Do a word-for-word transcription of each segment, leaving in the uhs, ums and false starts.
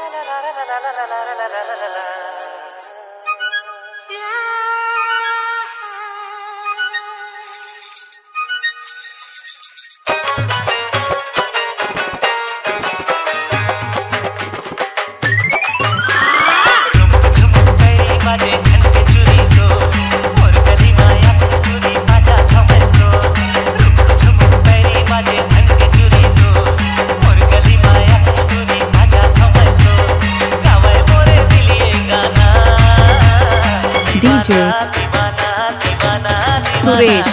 DJ Suresh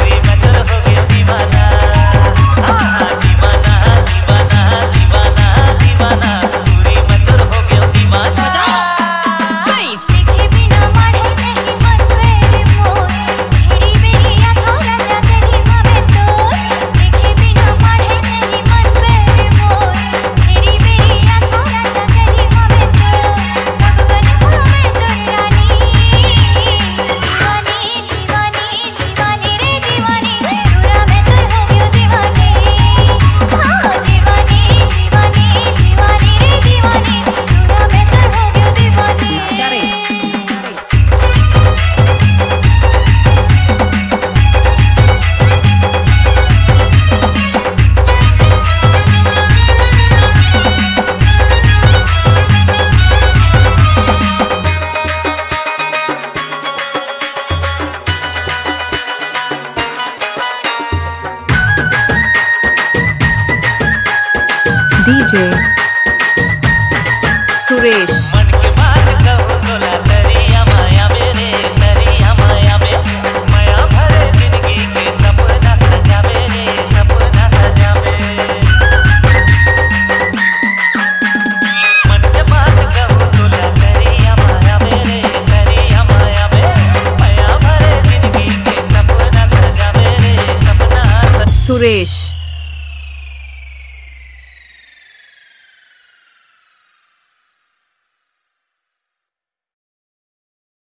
DJ Suresh मन के बात कहूँ तोला दरिया माया मेरे दरिया माया में माया भरे जिंदगी के सपना सजा मेरे सपना सजा में मन के बात कहूँ तोला दरिया माया मेरे दरिया माया में माया भरे जिंदगी के सपना सजा मेरे सपना सुरेश